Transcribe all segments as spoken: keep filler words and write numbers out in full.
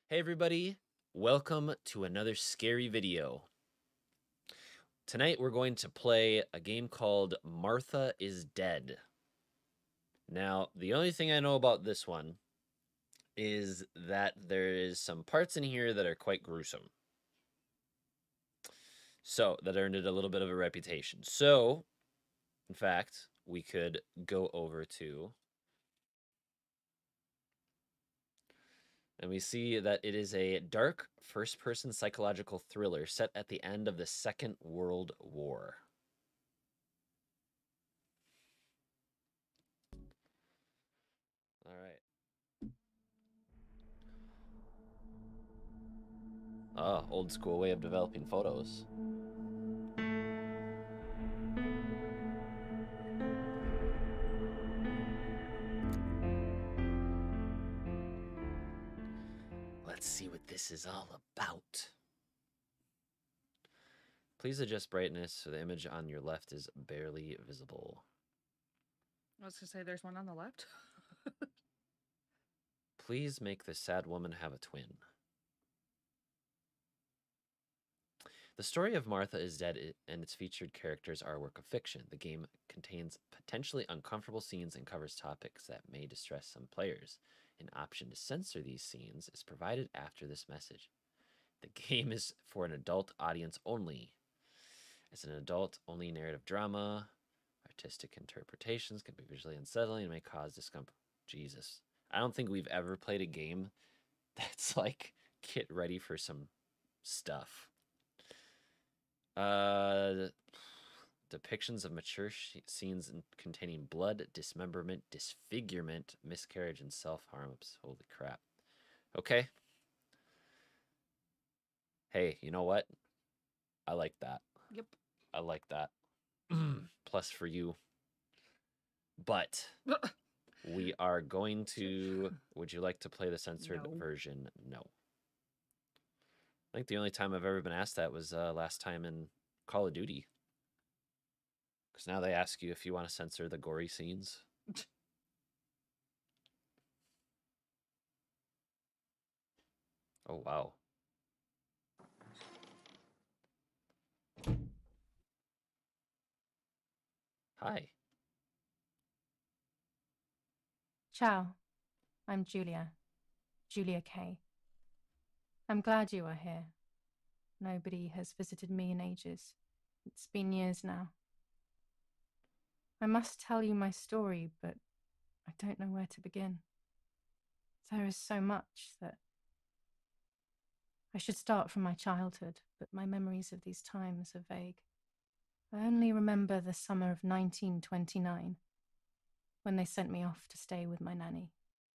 Hey everybody, welcome to another scary video. Tonight we're going to play a game called Martha is Dead. Now, the only thing I know about this one is that there is some parts in here that are quite gruesome. So, that earned it a little bit of a reputation. So, in fact, we could go over to... And we see that it is a dark, first-person psychological thriller set at the end of the Second World War. All right. Ah, old school way of developing photos. Let's see what this is all about. Please adjust brightness so the image on your left is barely visible. I was gonna say there's one on the left. Please make the sad woman have a twin. The story of Martha is Dead and its featured characters are a work of fiction. The game contains potentially uncomfortable scenes and covers topics that may distress some players. An option to censor these scenes is provided after this message. The game is for an adult audience only. It's an adult-only narrative drama. Artistic interpretations can be visually unsettling and may cause discomfort. Jesus. I don't think we've ever played a game that's like, get ready for some stuff. Uh, depictions of mature scenes containing blood, dismemberment, disfigurement, miscarriage, and self-harm. Holy crap. Okay. Hey, you know what? I like that. Yep. I like that. Plus for you. But we are going to... Would you like to play the censored No. version? No. I think the only time I've ever been asked that was uh, last time in Call of Duty. Because now they ask you if you want to censor the gory scenes. Oh, wow. Hi. Ciao, I'm Giulia, Giulia K. I'm glad you are here. Nobody has visited me in ages. It's been years now. I must tell you my story, but I don't know where to begin. There is so much that... I should start from my childhood, but my memories of these times are vague. I only remember the summer of nineteen twenty-nine, when they sent me off to stay with my nanny.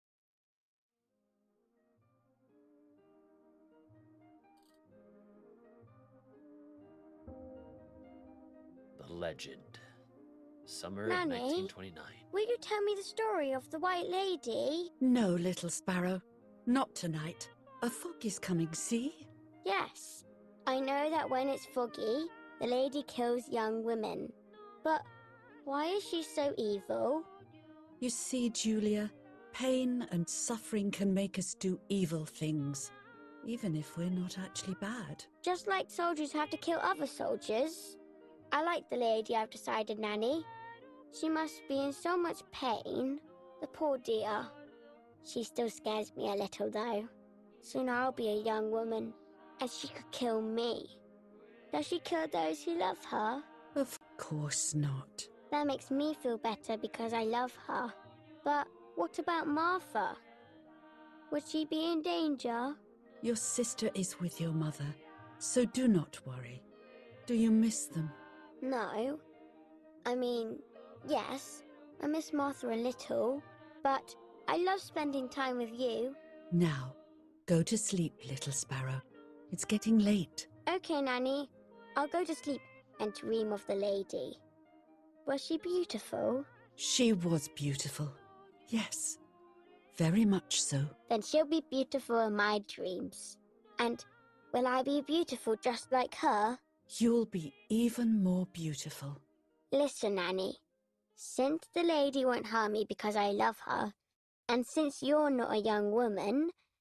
The legend. Summer Nanny, of nineteen twenty-nine. Will you tell me the story of the White Lady? No, little sparrow. Not tonight. A fog is coming, see? Yes. I know that when it's foggy, the lady kills young women. But why is she so evil? You see, Giulia, pain and suffering can make us do evil things, even if we're not actually bad. Just like soldiers have to kill other soldiers. I like the lady, I've decided, Nanny. She must be in so much pain. The poor dear. She still scares me a little, though. Soon I'll be a young woman, and she could kill me. Does she kill those who love her? Of course not. That makes me feel better because I love her. But what about Martha? Would she be in danger? Your sister is with your mother, so do not worry. Do you miss them? No. I mean, yes, I miss Martha a little, but I love spending time with you. Now, go to sleep, little sparrow. It's getting late. Okay, Nanny. I'll go to sleep and dream of the lady. Was she beautiful? She was beautiful. Yes, very much so. Then she'll be beautiful in my dreams. And will I be beautiful just like her? You'll be even more beautiful. Listen, Nanny. Since the lady won't harm me because I love her, and since you're not a young woman,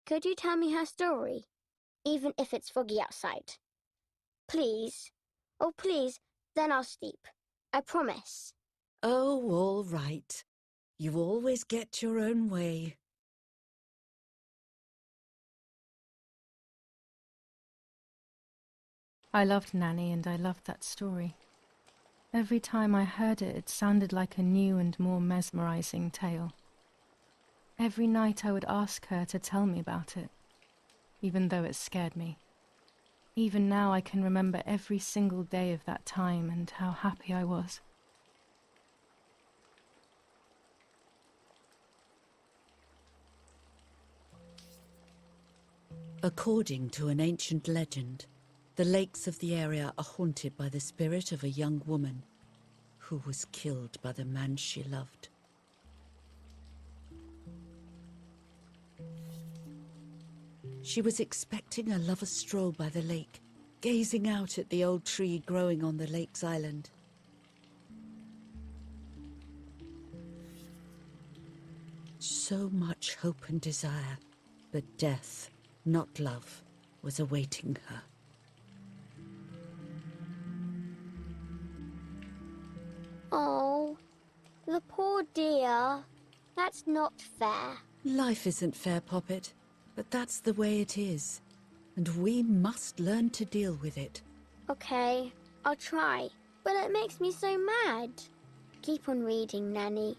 Could you tell me her story, even if it's foggy outside? Please. Oh, please, then I'll sleep. I promise. Oh, all right. You always get your own way. I loved Nanny and I loved that story. Every time I heard it, it sounded like a new and more mesmerizing tale. Every night I would ask her to tell me about it, even though it scared me. Even now I can remember every single day of that time and how happy I was. According to an ancient legend, the lakes of the area are haunted by the spirit of a young woman who was killed by the man she loved. She was expecting a lover's stroll by the lake, gazing out at the old tree growing on the lake's island. So much hope and desire, but death, not love, was awaiting her. Oh, the poor dear. That's not fair. Life isn't fair, Poppet, but that's the way it is, and we must learn to deal with it. Okay, I'll try, but it makes me so mad. Keep on reading, Nanny.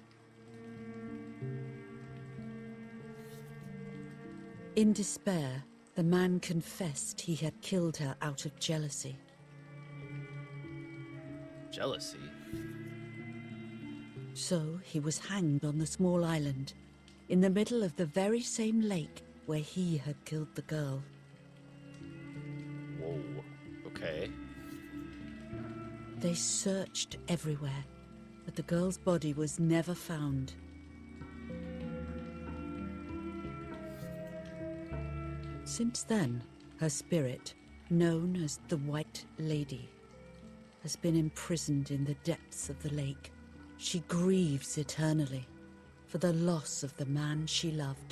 In despair, the man confessed he had killed her out of jealousy. Jealousy? So he was hanged on the small island, in the middle of the very same lake where he had killed the girl. Whoa. Okay. They searched everywhere, but the girl's body was never found. Since then, her spirit, known as the White Lady, has been imprisoned in the depths of the lake. She grieves eternally for the loss of the man she loved.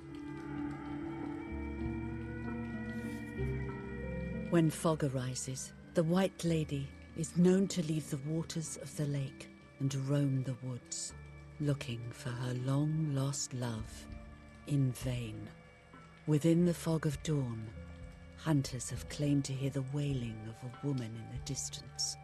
When fog arises, the White Lady is known to leave the waters of the lake and roam the woods, looking for her long-lost love in vain. Within the fog of dawn, hunters have claimed to hear the wailing of a woman in the distance.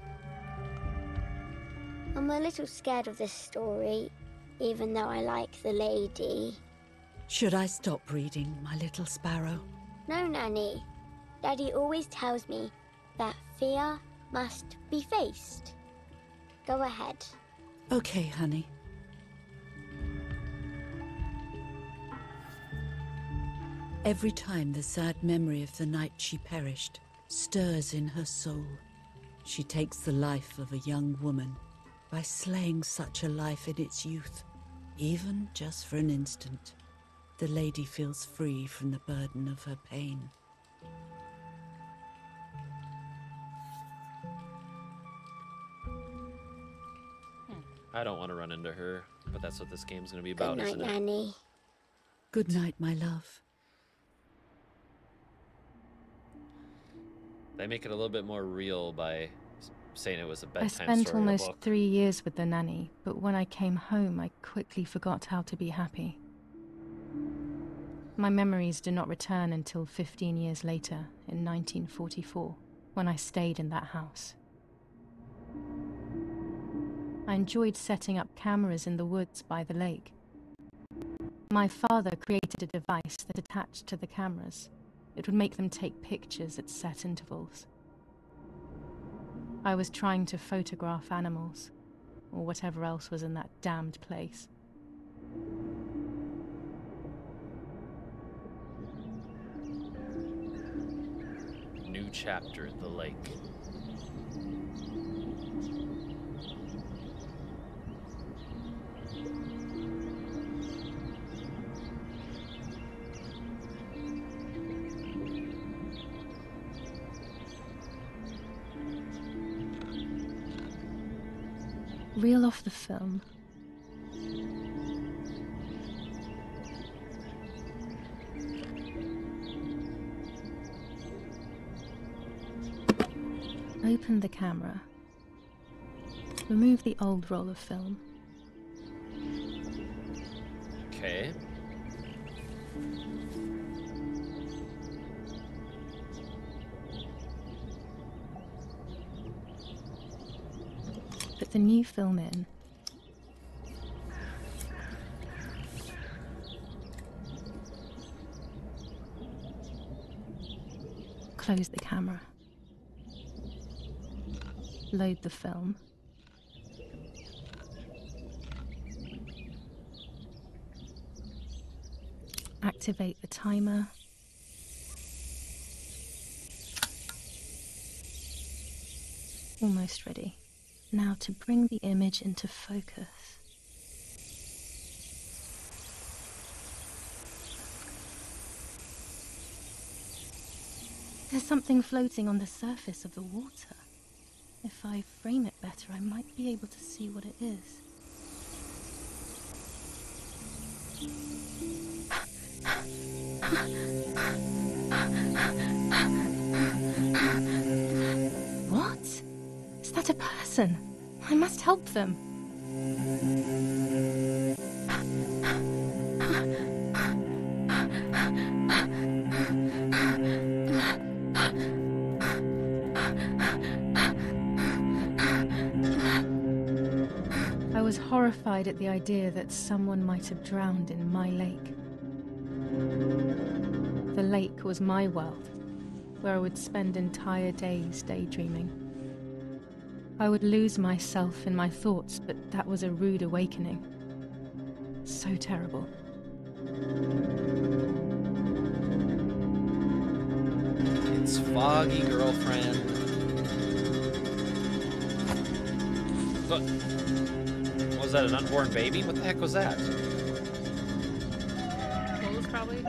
I'm a little scared of this story, even though I like the lady. Should I stop reading, my little sparrow? No, Nanny. Daddy always tells me that fear must be faced. Go ahead. Okay, honey. Every time the sad memory of the night she perished stirs in her soul, she takes the life of a young woman by slaying such a life in its youth. Even just for an instant, the lady feels free from the burden of her pain. I don't want to run into her, but that's what this game's going to be Good about, night, isn't it? Nanny. Good night, my love. They make it a little bit more real by s- saying it was a I bedtime spent story in a almost book. three years with the nanny, but when I came home, I quickly forgot how to be happy. My memories do not return until fifteen years later, in nineteen forty-four, when I stayed in that house. I enjoyed setting up cameras in the woods by the lake. My father created a device that attached to the cameras. It would make them take pictures at set intervals. I was trying to photograph animals, or whatever else was in that damned place. New chapter, the lake. Reel off the film. Open the camera. Remove the old roll of film. Okay. Put the new film in. Close the camera. Load the film. Activate the timer. Almost ready. Now to bring the image into focus. There's something floating on the surface of the water. If I frame it better, I might be able to see what it is. What? Is that a person? I must help them. I was horrified at the idea that someone might have drowned in my lake. The lake was my world, where I would spend entire days daydreaming. I would lose myself in my thoughts, but that was a rude awakening. So terrible. It's foggy, girlfriend. Look. Was that an unborn baby? What the heck was that? Clothes, probably.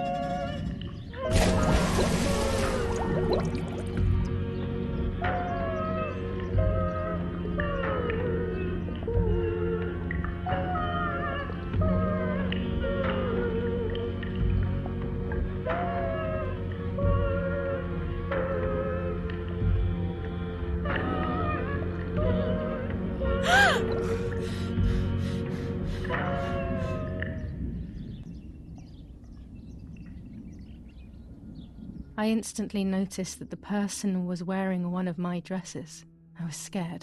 I instantly noticed that the person was wearing one of my dresses. I was scared.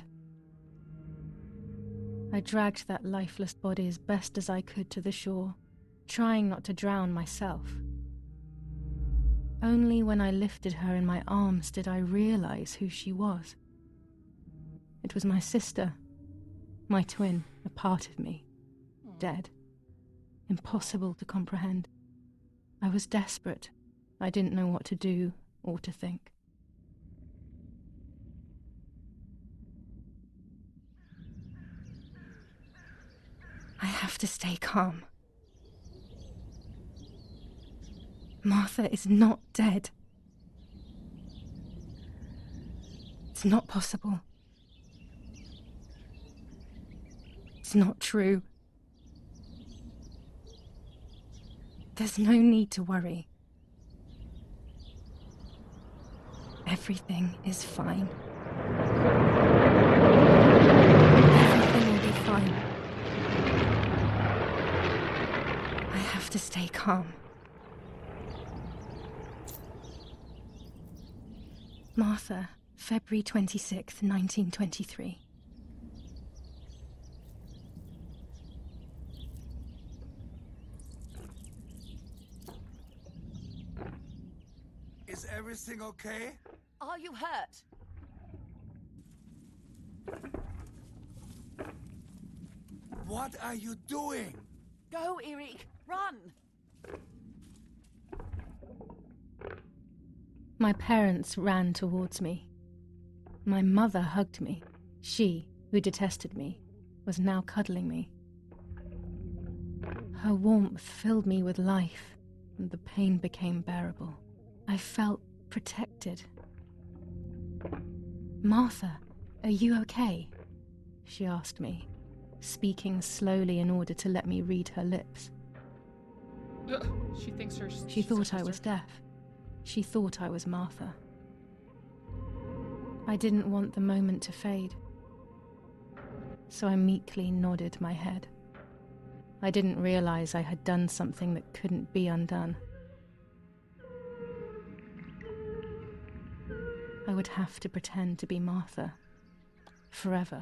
I dragged that lifeless body as best as I could to the shore, trying not to drown myself. Only when I lifted her in my arms did I realize who she was. It was my sister, my twin, a part of me, dead. Impossible to comprehend. I was desperate. I didn't know what to do or to think. I have to stay calm. Martha is not dead. It's not possible. It's not true. There's no need to worry. Everything is fine. Everything will be fine. I have to stay calm. Martha, February twenty-sixth, nineteen twenty-three. Is everything okay? Are you hurt? What are you doing? Go, Eric, run! My parents ran towards me. My mother hugged me. She, who detested me, was now cuddling me. Her warmth filled me with life, and the pain became bearable. I felt protected. Martha, are you okay? She asked me, speaking slowly in order to let me read her lips. She thinks her. She thought I was deaf. She thought I was Martha. I didn't want the moment to fade, so I meekly nodded my head. I didn't realize I had done something that couldn't be undone. I would have to pretend to be Martha forever.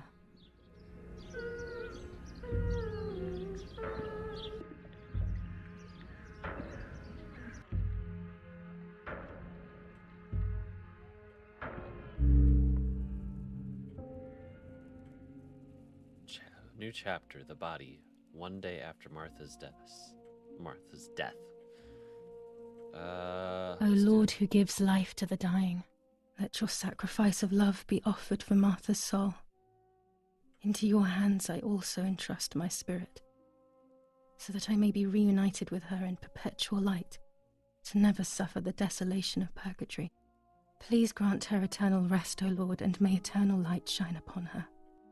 Cha- new chapter, the body, one day after Martha's death. Martha's death. Uh, O let's do- Lord who gives life to the dying, let your sacrifice of love be offered for Martha's soul. Into your hands I also entrust my spirit, so that I may be reunited with her in perpetual light, to never suffer the desolation of purgatory. Please grant her eternal rest, O Lord, and may eternal light shine upon her.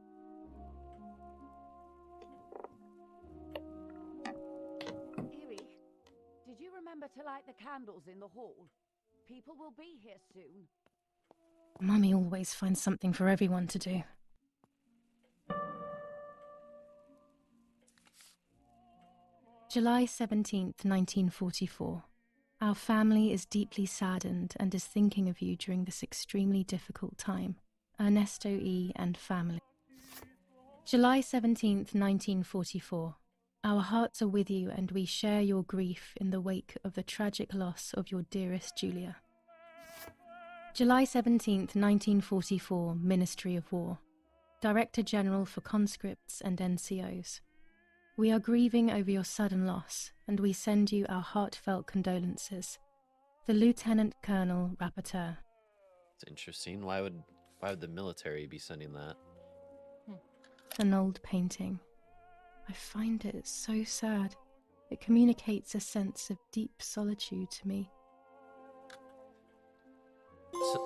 Erie, did you remember to light the candles in the hall? People will be here soon. Mummy always finds something for everyone to do. July seventeenth, nineteen forty-four. Our family is deeply saddened and is thinking of you during this extremely difficult time. Ernesto E. and family. July seventeenth, nineteen forty-four. Our hearts are with you and we share your grief in the wake of the tragic loss of your dearest Giulia. July seventeenth, nineteen forty-four, Ministry of War. Director General for Conscripts and N C Os. We are grieving over your sudden loss, and we send you our heartfelt condolences. The Lieutenant Colonel Rapporteur. It's interesting. Why would why would the military be sending that? An old painting. I find it so sad. It communicates a sense of deep solitude to me. So,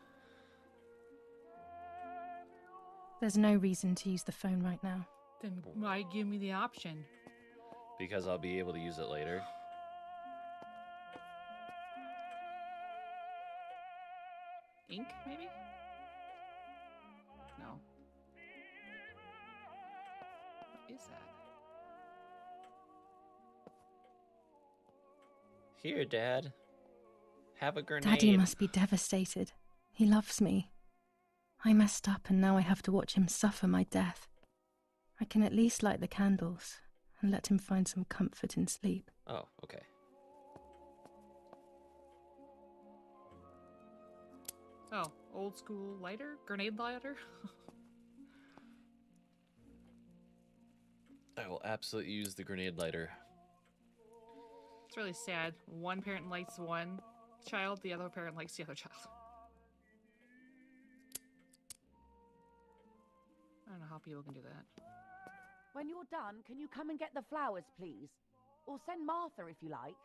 There's no reason to use the phone right now. Then why give me the option? because I'll be able to use it later. Ink, maybe? No. What is that? Here, Dad. Have a grenade. Daddy must be devastated. He loves me. I messed up and now I have to watch him suffer my death. I can at least light the candles and let him find some comfort in sleep. Oh, okay. Oh, old school lighter? Grenade lighter? I will absolutely use the grenade lighter. It's really sad. One parent likes one child, the other parent likes the other child. I don't know how people can do that. When you're done, can you come and get the flowers, please? Or send Martha if you like.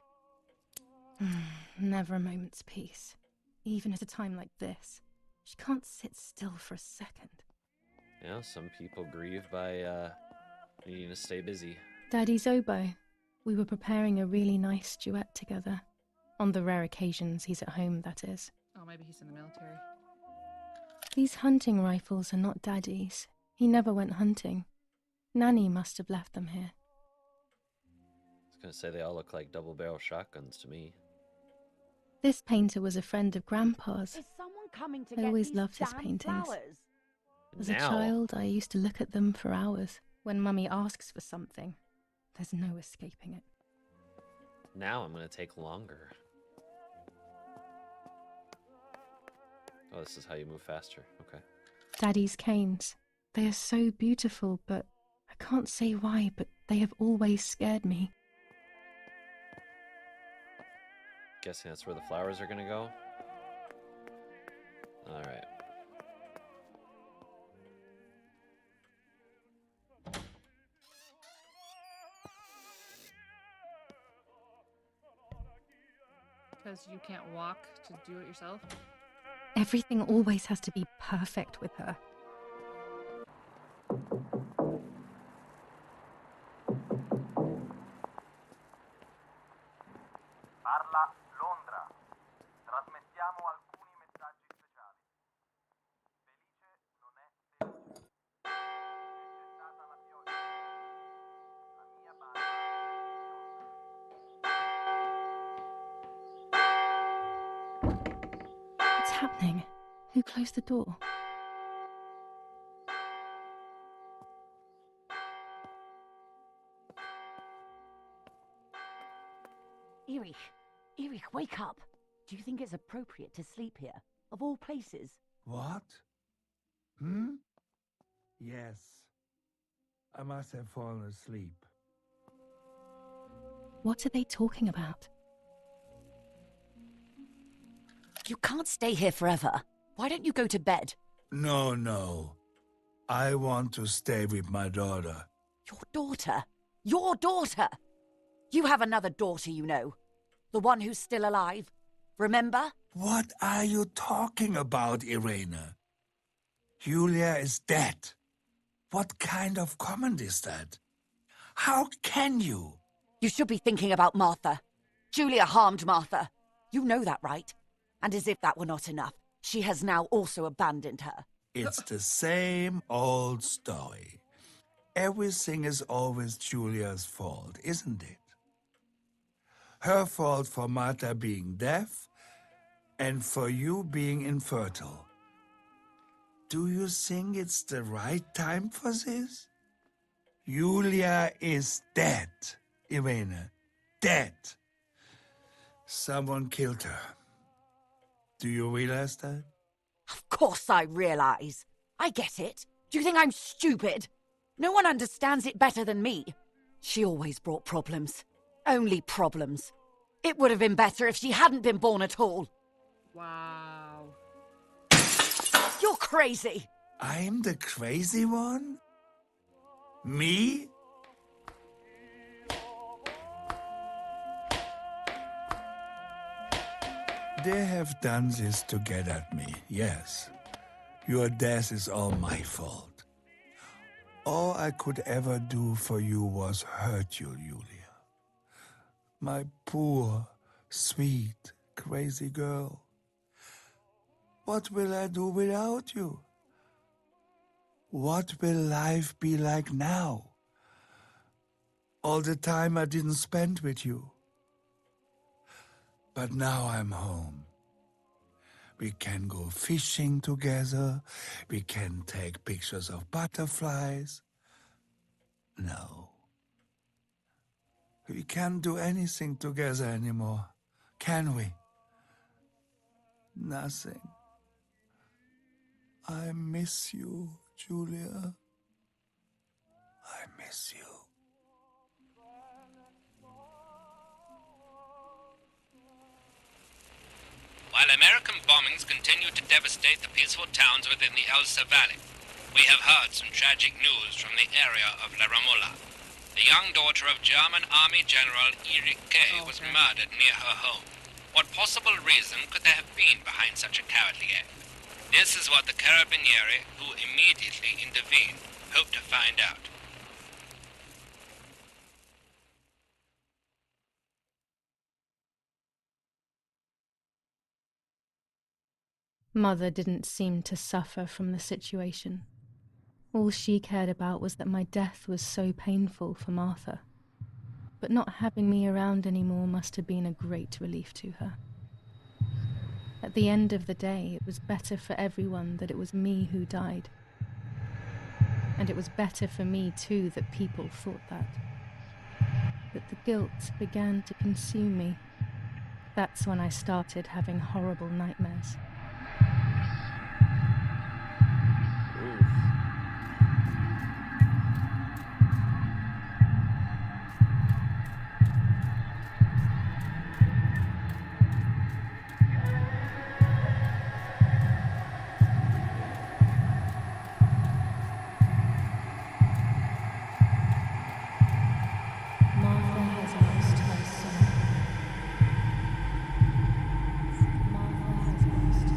Never a moment's peace. Even at a time like this. She can't sit still for a second. Yeah, some people grieve by uh, needing to stay busy. Daddy's oboe. We were preparing a really nice duet together. On the rare occasions he's at home, that is. Oh, maybe he's in the military. These hunting rifles are not Daddy's. He never went hunting. Nanny must have left them here. I was gonna say they all look like double-barrel shotguns to me. This painter was a friend of Grandpa's. Is someone coming to I get always these loved his damn paintings. flowers? As now, a child, I used to look at them for hours. When Mummy asks for something, there's no escaping it. now I'm gonna take longer. Oh, this is how you move faster. Okay. Daddy's canes. They are so beautiful, but I can't say why, but they have always scared me. Guessing that's where the flowers are gonna go. All right. Because you can't walk to do it yourself? Everything always has to be perfect with her. Parla Londra. Trasmettiamo alcuni messaggi speciali. happening? Who closed the door? Erich, Erich, wake up. Do you think it's appropriate to sleep here, of all places? What? Hmm? Yes. I must have fallen asleep. What are they talking about? You can't stay here forever. Why don't you go to bed? No, no. I want to stay with my daughter. Your daughter? Your daughter? You have another daughter, you know. The one who's still alive. Remember? What are you talking about, Irene? Giulia is dead. What kind of comment is that? How can you? You should be thinking about Martha. Giulia harmed Martha. You know that, right? And as if that were not enough, she has now also abandoned her. It's the same old story. Everything is always Giulia's fault, isn't it? Her fault for Martha being deaf and for you being infertile. Do you think it's the right time for this? Giulia is dead, Irene. Dead. Someone killed her. Do you realize that? Of course I realize. I get it. Do you think I'm stupid? No one understands it better than me. She always brought problems. Only problems. It would have been better if she hadn't been born at all. Wow. You're crazy. I'm the crazy one? Me? They have done this to get at me, yes. Your death is all my fault. All I could ever do for you was hurt you, Giulia. My poor, sweet, crazy girl. What will I do without you? What will life be like now? All the time I didn't spend with you. But now I'm home. We can go fishing together. We can take pictures of butterflies. No. We can't do anything together anymore, can we? Nothing. I miss you, Giulia. I miss you. While American bombings continue to devastate the peaceful towns within the Elsa Valley, we have heard some tragic news from the area of La Ramola. The young daughter of German Army General Erich Kay was murdered near her home. What possible reason could there have been behind such a cowardly act? This is what the Carabinieri, who immediately intervened, hope to find out. Mother didn't seem to suffer from the situation. All she cared about was that my death was so painful for Martha. But not having me around anymore must have been a great relief to her. At the end of the day, it was better for everyone that it was me who died. And it was better for me too that people thought that. But the guilt began to consume me. That's when I started having horrible nightmares. Martha has lost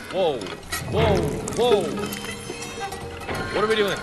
Whoa, whoa, whoa. What are we doing?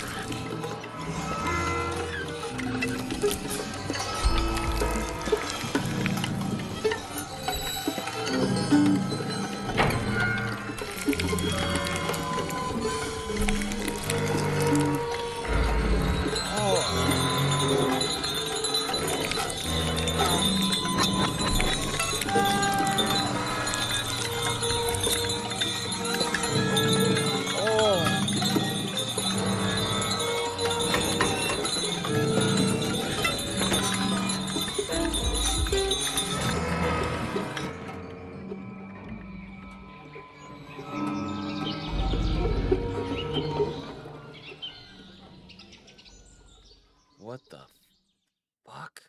What the fuck?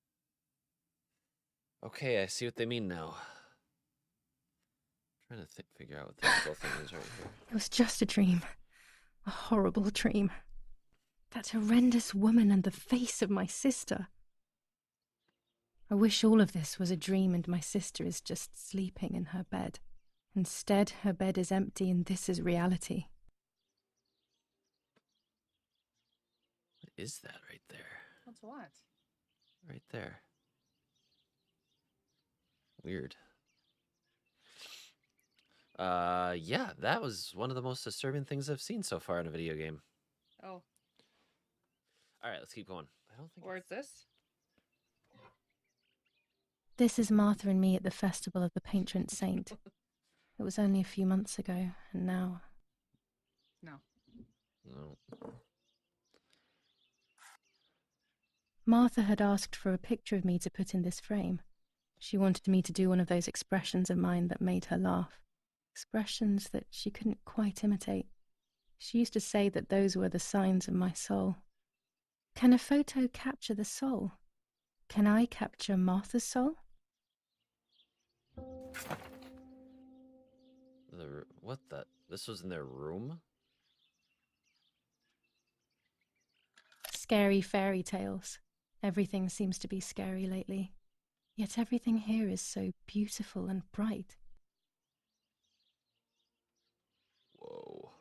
Okay, I see what they mean now. I'm trying to think, figure out what this whole thing is right here. It was just a dream. A horrible dream. That horrendous woman and the face of my sister. I wish all of this was a dream and my sister is just sleeping in her bed. Instead, her bed is empty and this is reality. What is that right there? What's what? Right there. Weird. Uh, yeah, that was one of the most disturbing things I've seen so far in a video game. Oh. All right, let's keep going. I don't think. Where's this? This is Martha and me at the festival of the patron saint. It was only a few months ago, and now... No. No. Martha had asked for a picture of me to put in this frame. She wanted me to do one of those expressions of mine that made her laugh. Expressions that she couldn't quite imitate. She used to say that those were the signs of my soul. Can a photo capture the soul? Can I capture Martha's soul? The, what the? This was in their room? Scary fairy tales. Everything seems to be scary lately. Yet everything here is so beautiful and bright. Whoa.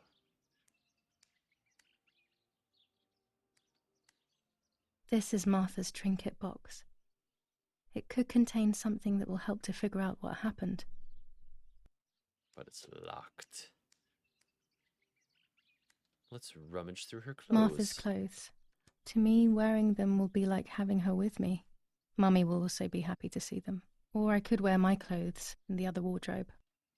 This is Martha's trinket box. It could contain something that will help to figure out what happened. But it's locked. Let's rummage through her clothes. Martha's clothes. To me, wearing them will be like having her with me. Mummy will also be happy to see them. Or I could wear my clothes in the other wardrobe.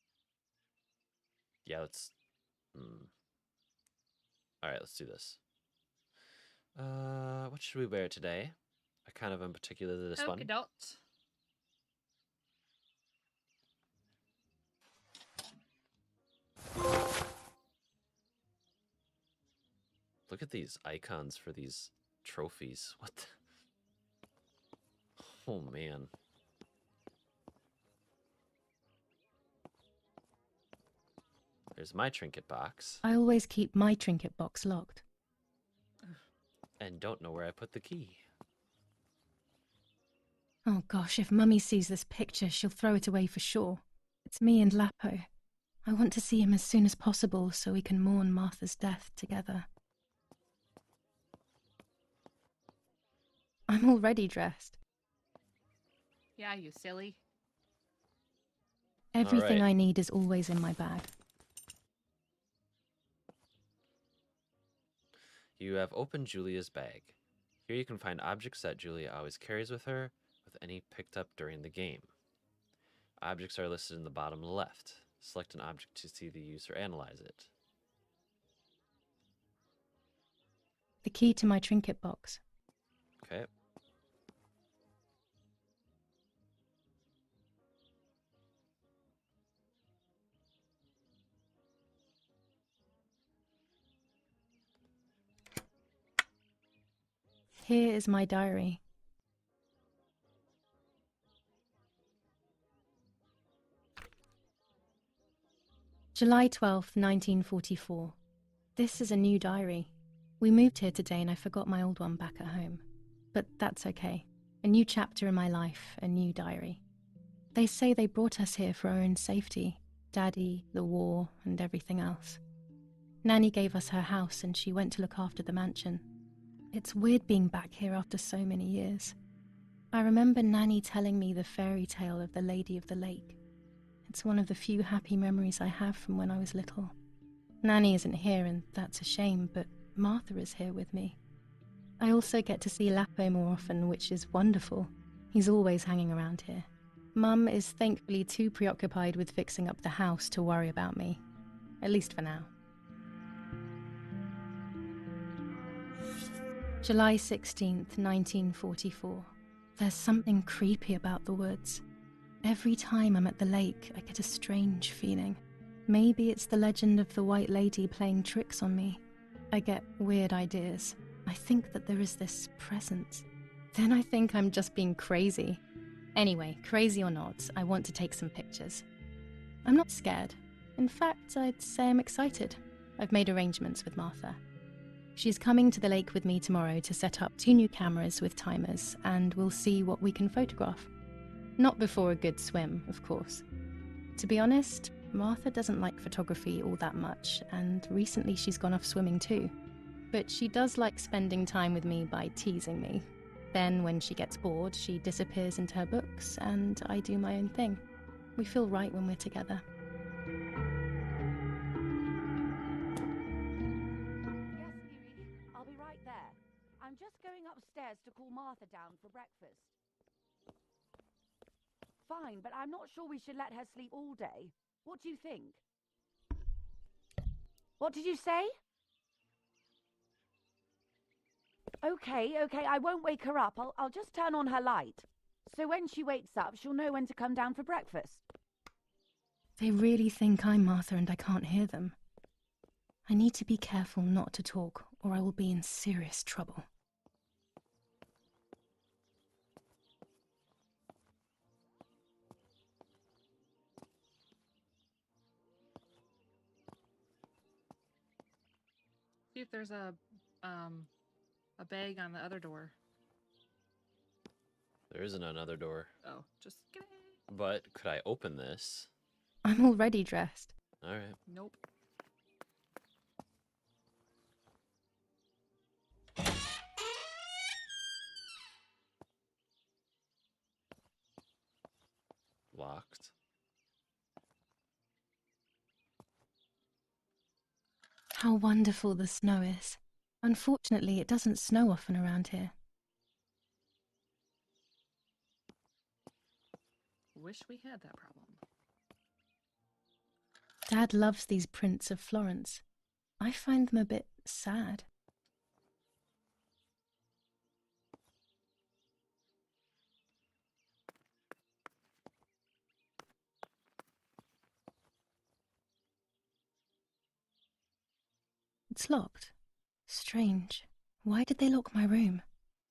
Yeah, let's... Hmm. Alright, let's do this. Uh, what should we wear today? I kind of am particular to this one. Polka dot. Look at these icons for these trophies. What the... Oh, man. There's my trinket box. I always keep my trinket box locked. And don't know where I put the key. Oh gosh, if Mummy sees this picture, she'll throw it away for sure. It's me and Lapo. I want to see him as soon as possible so we can mourn Martha's death together. I'm already dressed. Yeah, you silly. Everything right. I need is always in my bag. You have opened Giulia's bag. Here you can find objects that Giulia always carries with her, with any picked up during the game. Objects are listed in the bottom left. Select an object to see the use or analyze it. The key to my trinket box. Okay. Here is my diary. July twelfth, nineteen forty-four. This is a new diary. We moved here today and I forgot my old one back at home. But that's okay. A new chapter in my life, a new diary. They say they brought us here for our own safety. Daddy, the war, and everything else. Nanny gave us her house and she went to look after the mansion. It's weird being back here after so many years. I remember Nanny telling me the fairy tale of the Lady of the Lake. It's one of the few happy memories I have from when I was little. Nanny isn't here and that's a shame, but Martha is here with me. I also get to see Lapo more often, which is wonderful. He's always hanging around here. Mum is thankfully too preoccupied with fixing up the house to worry about me. At least for now. July sixteenth, nineteen forty-four. There's something creepy about the woods. Every time I'm at the lake, I get a strange feeling. Maybe it's the legend of the White Lady playing tricks on me. I get weird ideas. I think that there is this presence. Then I think I'm just being crazy. Anyway, crazy or not, I want to take some pictures. I'm not scared. In fact, I'd say I'm excited. I've made arrangements with Martha. She's coming to the lake with me tomorrow to set up two new cameras with timers, and we'll see what we can photograph. Not before a good swim, of course. To be honest, Martha doesn't like photography all that much, and recently she's gone off swimming too. But she does like spending time with me by teasing me. Then, when she gets bored, she disappears into her books, and I do my own thing. We feel right when we're together. Yes, Huey, I'll be right there. I'm just going upstairs to call Martha down for breakfast. Fine, but I'm not sure we should let her sleep all day. What do you think? What did you say? Okay, okay, I won't wake her up. I'll, I'll just turn on her light. So when she wakes up, she'll know when to come down for breakfast. They really think I'm Martha and I can't hear them. I need to be careful not to talk, or I will be in serious trouble. See if there's a um a bag on the other door. There isn't another door. Oh, just get it. But could I open this? I'm already dressed. All right. Nope. Locked. How wonderful the snow is. Unfortunately, it doesn't snow often around here. Wish we had that problem. Dad loves these prints of Florence. I find them a bit sad. It's locked. Strange. Why did they lock my room?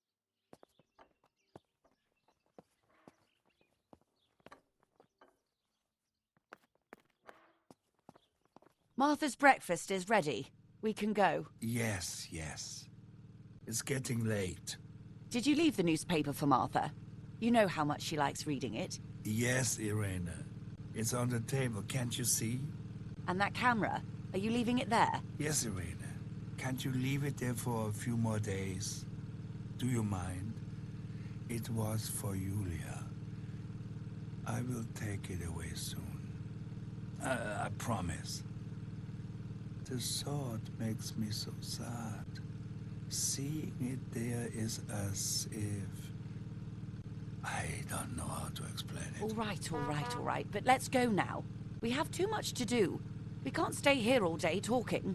Martha's breakfast is ready. We can go. Yes, yes. It's getting late. Did you leave the newspaper for Martha? You know how much she likes reading it. Yes, Irena. It's on the table, can't you see? And that camera, are you leaving it there? Yes, Irena. Can't you leave it there for a few more days? Do you mind? It was for Giulia. I will take it away soon. Uh, I promise. The thought makes me so sad. Seeing it there is as if... I don't know how to explain it. All right, all right, all right. But let's go now. We have too much to do. We can't stay here all day talking.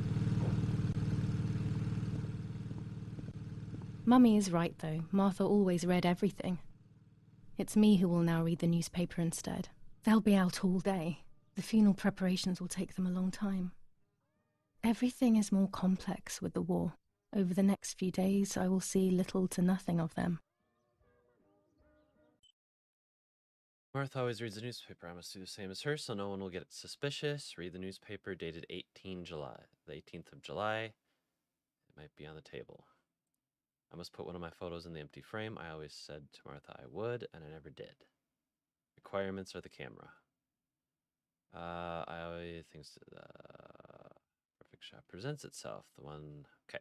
Mummy is right, though. Martha always read everything. It's me who will now read the newspaper instead. They'll be out all day. The funeral preparations will take them a long time. Everything is more complex with the war. Over the next few days, I will see little to nothing of them. Martha always reads the newspaper. I must do the same as her so no one will get suspicious. Read the newspaper dated eighteenth of July. The eighteenth of July. It might be on the table. I must put one of my photos in the empty frame. I always said to Martha I would, and I never did. Requirements are the camera. Uh, I think so, uh, perfect shot presents itself. The one, okay.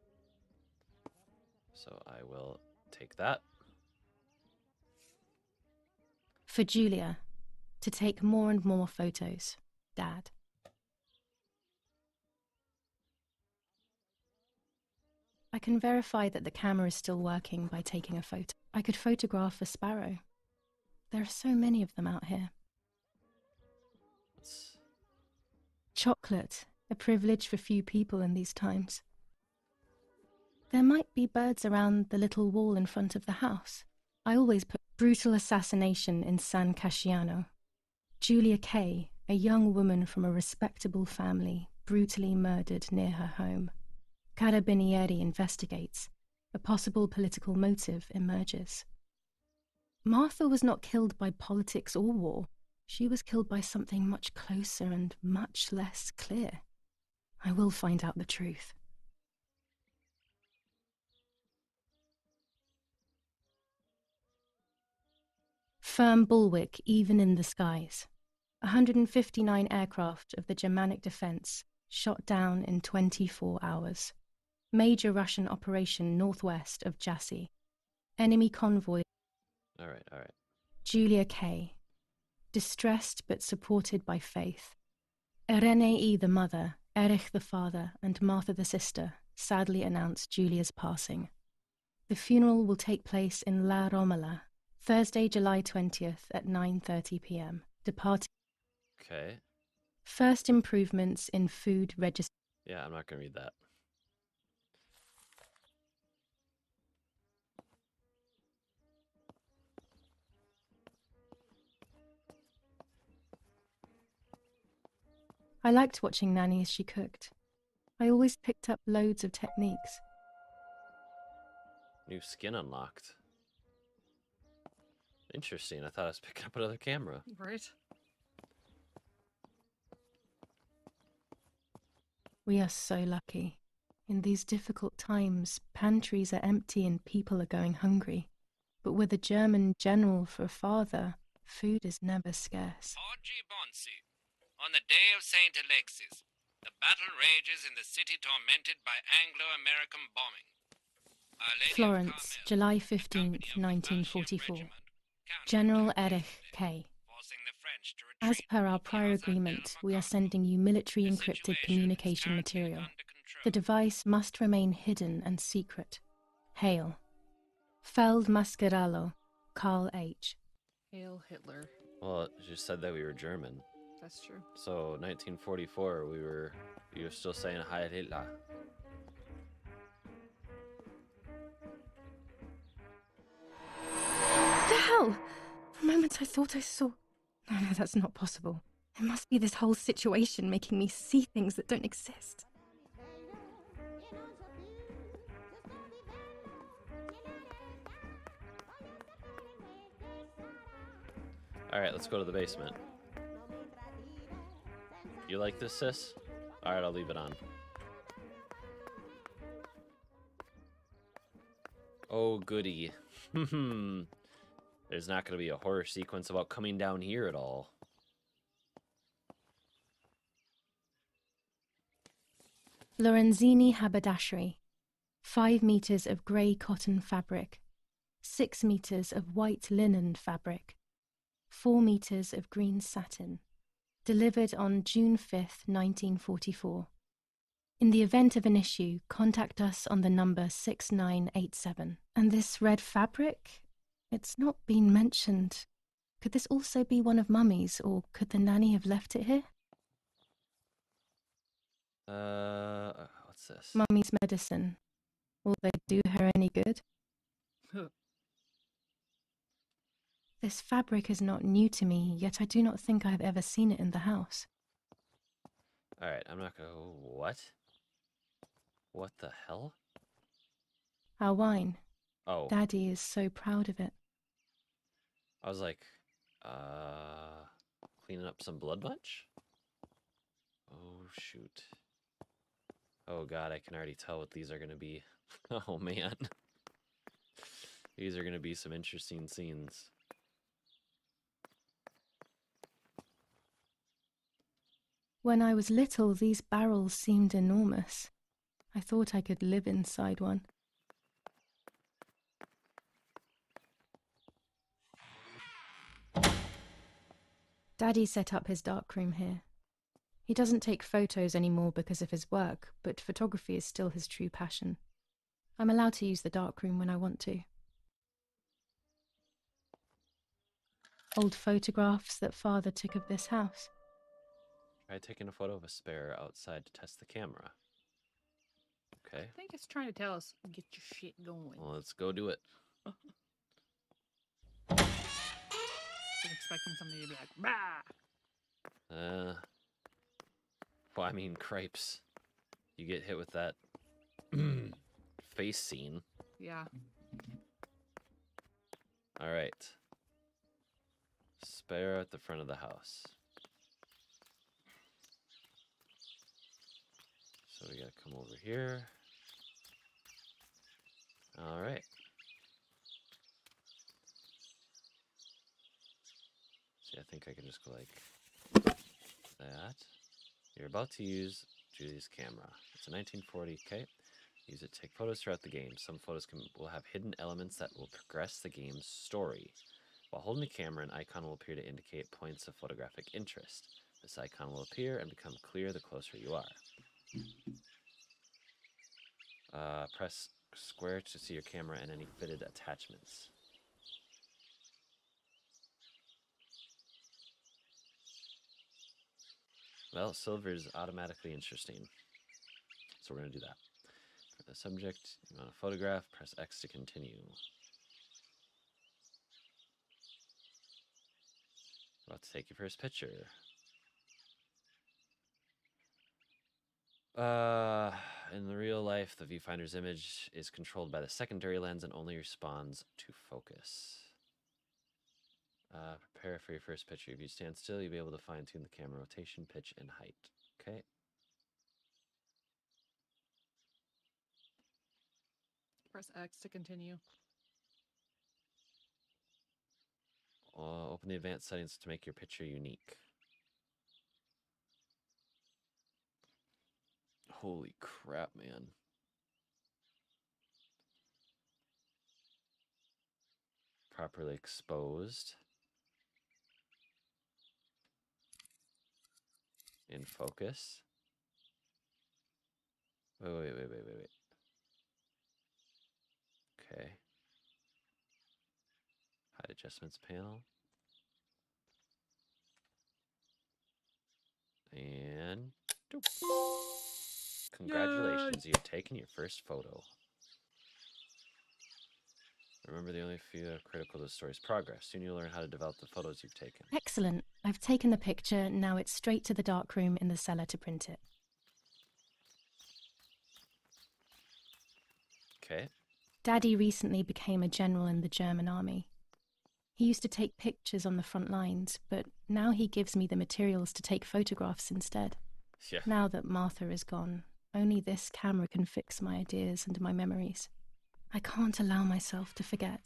So I will take that. For Giulia, to take more and more photos, Dad. I can verify that the camera is still working by taking a photo. I could photograph a sparrow. There are so many of them out here. Let's... Chocolate, a privilege for few people in these times. There might be birds around the little wall in front of the house. I always put brutal assassination in San Casciano. Giulia Kay, a young woman from a respectable family, brutally murdered near her home. Carabinieri investigates. A possible political motive emerges. Martha was not killed by politics or war. She was killed by something much closer and much less clear. I will find out the truth. Firm bulwark even in the skies. one hundred fifty-nine aircraft of the Germanic defense shot down in twenty-four hours. Major Russian operation northwest of Jassy. Enemy convoy. All right, all right. Giulia Kay. Distressed but supported by faith. Irenei the mother, Erich the father, and Martha the sister sadly announced Giulia's passing. The funeral will take place in La Romola, Thursday, July twentieth at nine thirty p m Departing. Okay. First improvements in food registry. Yeah, I'm not going to read that. I liked watching Nanny as she cooked. I always picked up loads of techniques. New skin unlocked. Interesting. I thought I was picking up another camera. Right. We are so lucky. In these difficult times, pantries are empty and people are going hungry. But with a German general for a father, food is never scarce. Oggi Bonsi. On the day of Saint Alexis, the battle rages in the city tormented by Anglo-American bombing. Our Lady of Florence, Carmel, July a company fifteenth, of the nineteen Belgian forty-four. regiment, countered General the Erich French, Kay. forcing the French to As retreat per our to prior Piazza del agreement, we are Mercato. sending you military The encrypted situation is communication currently material. under control. The device must remain hidden and secret. Hail. Feld Mascherallo, Carl H. Hail Hitler. Well, it just said that we were German. That's true. So nineteen forty-four, we were you were still saying Heil Hitler. The hell? For a moment I thought I saw... No, no, that's not possible. It must be this whole situation making me see things that don't exist. Alright, let's go to the basement. You like this, sis? Alright, I'll leave it on. Oh, goody. There's not going to be a horror sequence about coming down here at all. Lorenzini haberdashery. Five meters of grey cotton fabric. Six meters of white linen fabric. Four meters of green satin. Delivered on June fifth, nineteen forty-four. In the event of an issue, contact us on the number six nine eight seven. And this red fabric? It's not been mentioned. Could this also be one of Mummy's, or could the nanny have left it here? Uh, what's this? Mummy's medicine. Will they do her any good? This fabric is not new to me, yet I do not think I have ever seen it in the house. Alright, I'm not gonna... What? What the hell? Our wine. Oh. Daddy is so proud of it. I was like, uh... cleaning up some blood much? Oh, shoot. Oh god, I can already tell what these are gonna be. Oh man. These are gonna be some interesting scenes. When I was little, these barrels seemed enormous. I thought I could live inside one. Daddy set up his darkroom here. He doesn't take photos anymore because of his work, but photography is still his true passion. I'm allowed to use the darkroom when I want to. Old photographs that Father took of this house. Try taking a photo of a spare outside to test the camera. Okay. I think it's trying to tell us, get your shit going. Well, let's go do it. I'm expecting something to be like, bah! Uh, well, I mean, cripes. You get hit with that face scene. Yeah. All right. Spare at the front of the house. So we gotta come over here. All right. See, I think I can just go like that. You're about to use Giulia's camera. It's a nineteen forty, okay? Use it to take photos throughout the game. Some photos can, will have hidden elements that will progress the game's story. While holding the camera, an icon will appear to indicate points of photographic interest. This icon will appear and become clear the closer you are. Uh, press square to see your camera and any fitted attachments. Well, silver is automatically interesting. So we're going to do that. For the subject, you want to photograph, press X to continue. About to take your first picture. Uh, in the real life, the viewfinder's image is controlled by the secondary lens and only responds to focus. Uh, prepare for your first picture. If you stand still, you'll be able to fine-tune the camera rotation, pitch, and height. Okay. Press X to continue. Uh, open the advanced settings to make your picture unique. Holy crap, man. Properly exposed. In focus. Wait, wait, wait, wait, wait, wait. Okay. Hide adjustments panel. And doop. Congratulations, you've taken your first photo. Remember, the only few are critical to the story's progress. Soon you'll learn how to develop the photos you've taken. Excellent. I've taken the picture. Now it's straight to the darkroom in the cellar to print it. Okay. Daddy recently became a general in the German army. He used to take pictures on the front lines, but now he gives me the materials to take photographs instead. Yeah. Now that Martha is gone, only this camera can fix my ideas and my memories. I can't allow myself to forget.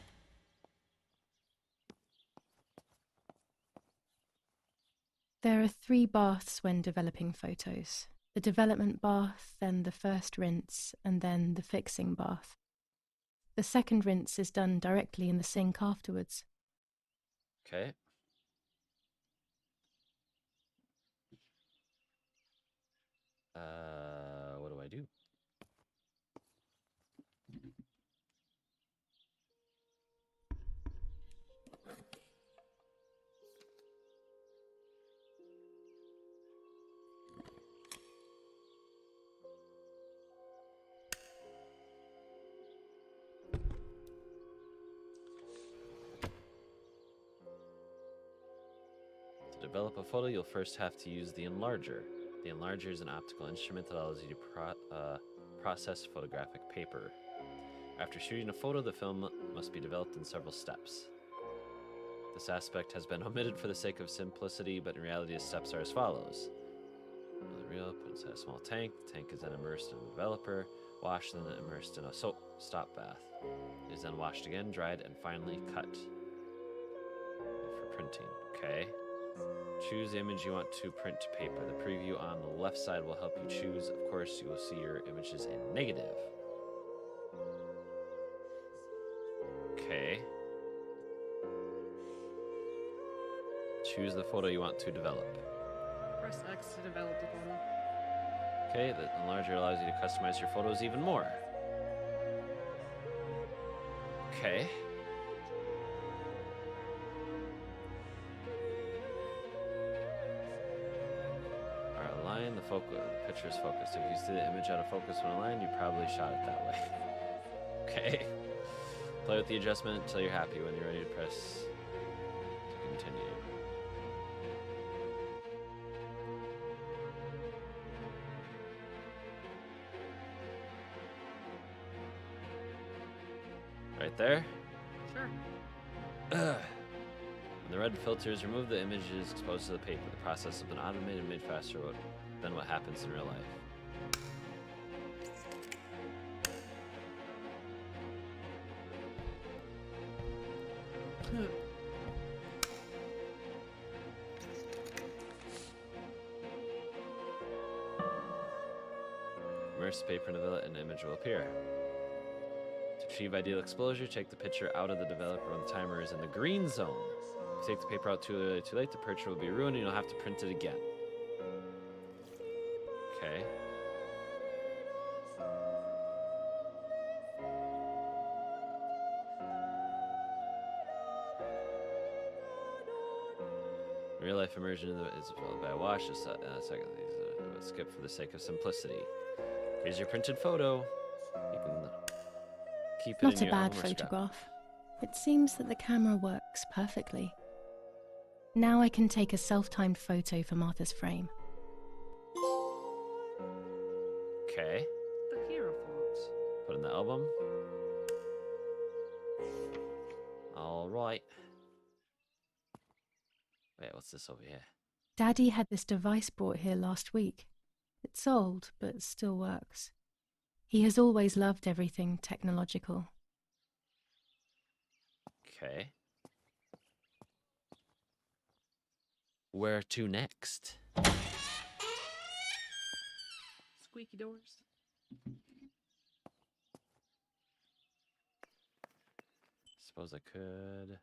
There are three baths when developing photos. The development bath, then the first rinse, and then the fixing bath. The second rinse is done directly in the sink afterwards. Okay. Uh, what do I do? To develop a photo, you'll first have to use the enlarger. The enlarger is an optical instrument that allows you to pro uh, process photographic paper. After shooting a photo, the film must be developed in several steps. This aspect has been omitted for the sake of simplicity, but in reality the steps are as follows. Fill the reel, put inside a small tank. The tank is then immersed in a developer, washed, and then immersed in a soap stop bath. It is then washed again, dried, and finally cut for printing. Okay. Choose the image you want to print to paper. The preview on the left side will help you choose. Of course, you will see your images in negative. Okay. Choose the photo you want to develop. Press X to develop the photo. Okay, the enlarger allows you to customize your photos even more. Okay. Alright, align the focus. The picture is focused. If you see the image out of focus when aligned, you probably shot it that way. Okay. Play with the adjustment until you're happy. When you're ready to press to continue. Right there. Sure. Ugh. When the red filter is removed, the image is exposed to the paper. The process has been automated and made faster than what happens in real life. Immerse the paper into the an image will appear. To achieve ideal exposure, take the picture out of the developer when the timer is in the green zone. If you take the paper out too early, too late, the picture will be ruined and you'll have to print it again. Okay. Real life immersion is followed by a wash. A se uh, second, these skip for the sake of simplicity. Here's your printed photo. You can keep it Not in a your bad album or scrap. photograph. It seems that the camera works perfectly. Now I can take a self-timed photo for Martha's frame. Okay. The hero photos. Put in the album. All right. Wait, what's this over here? Daddy had this device brought here last week. It's old, but still works. He has always loved everything technological. Okay. Where to next? Squeaky doors. Suppose I could.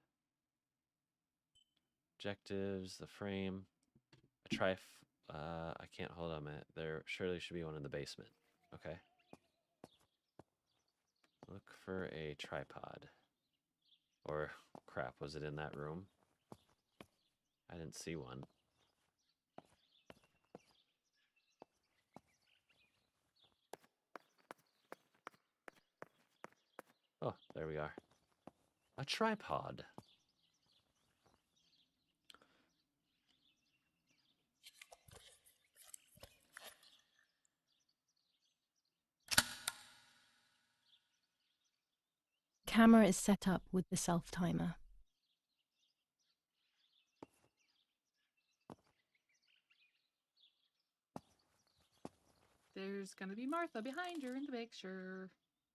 Objectives, the frame. A try. F uh, I can't hold on a minute. There surely should be one in the basement. Okay. Look for a tripod. Or crap, was it in that room? I didn't see one. Oh, there we are. A tripod. Camera is set up with the self-timer. There's gonna be Martha behind her in the picture.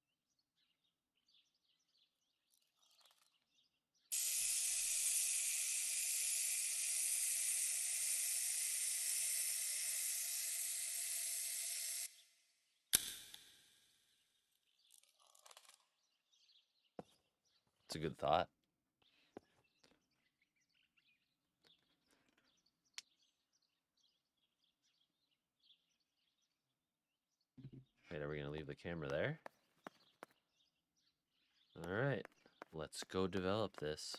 It's a good thought. Wait, are we going to leave the camera there? All right, let's go develop this.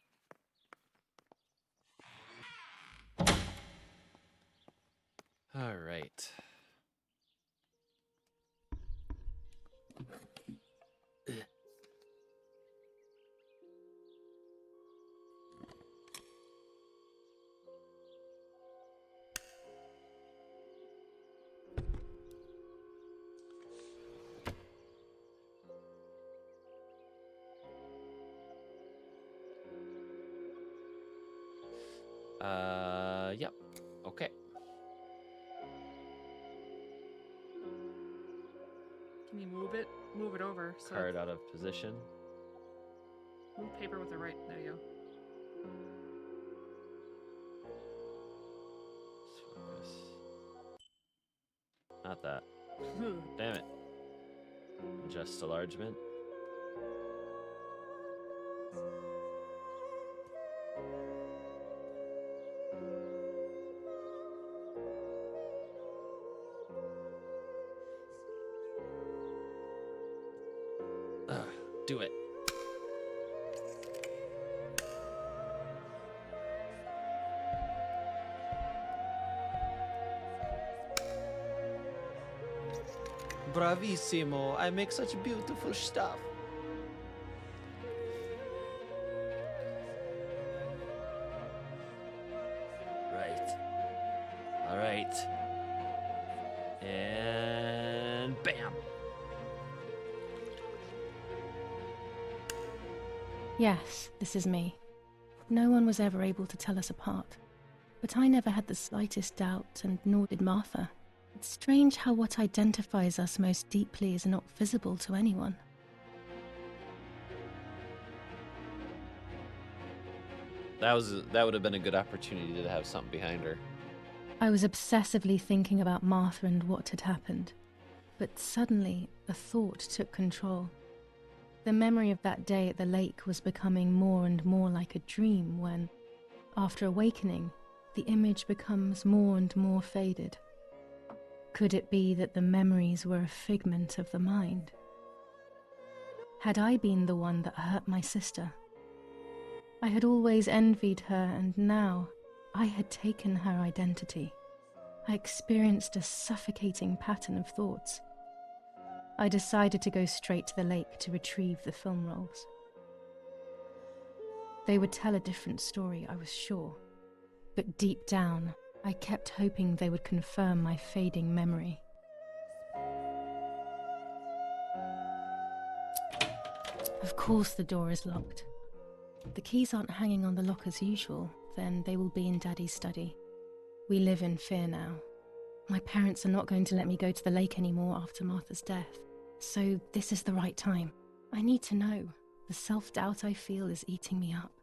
All right. Uh, yep. Okay. Can you move it? Move it over. So Card out of position. move paper with the right. There you not that. Damn it. Adjust enlargement. Ugh, do it. Bravissimo! I make such beautiful stuff. Right. All right. And bam. Yes, this is me. No one was ever able to tell us apart. But I never had the slightest doubt, and nor did Martha. It's strange how what identifies us most deeply is not visible to anyone. That was that would have been a good opportunity to have something behind her. I was obsessively thinking about Martha and what had happened. But suddenly, a thought took control. The memory of that day at the lake was becoming more and more like a dream when, after awakening, the image becomes more and more faded. Could it be that the memories were a figment of the mind? Had I been the one that hurt my sister? I had always envied her, and now I had taken her identity. I experienced a suffocating pattern of thoughts. I decided to go straight to the lake to retrieve the film rolls. They would tell a different story, I was sure. But deep down, I kept hoping they would confirm my fading memory. Of course the door is locked. The keys aren't hanging on the lock as usual, then they will be in Daddy's study. We live in fear now. My parents are not going to let me go to the lake anymore after Martha's death. So this is the right time. I need to know. The self-doubt I feel is eating me up.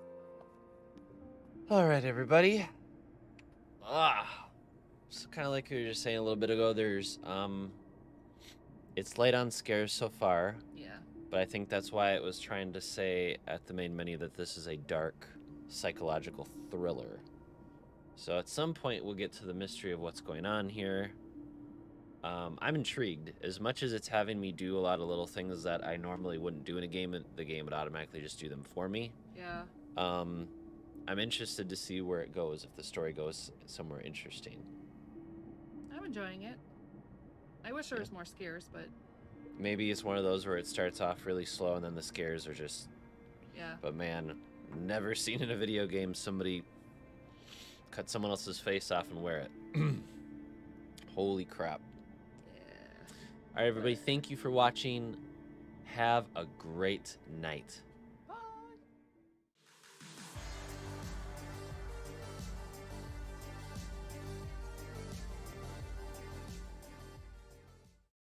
All right, everybody. Ah, so kind of like you were just saying a little bit ago, there's, um, it's light on scares so far. Yeah. But I think that's why it was trying to say at the main menu that this is a dark psychological thriller. So at some point we'll get to the mystery of what's going on here. Um, I'm intrigued. As much as it's having me do a lot of little things that I normally wouldn't do in a game, the game would automatically just do them for me. Yeah. Um, I'm interested to see where it goes, if the story goes somewhere interesting. I'm enjoying it. I wish there was more scares, but... Maybe it's one of those where it starts off really slow and then the scares are just... Yeah. But man, never seen in a video game somebody cut someone else's face off and wear it. Holy crap. Yeah. All right, everybody, thank you for watching. Have a great night.